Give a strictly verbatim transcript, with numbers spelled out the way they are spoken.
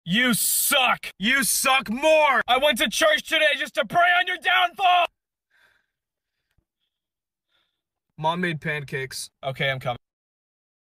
You suck! You suck more! I went to church today just to pray on your downfall! Mom made pancakes. Okay, I'm coming.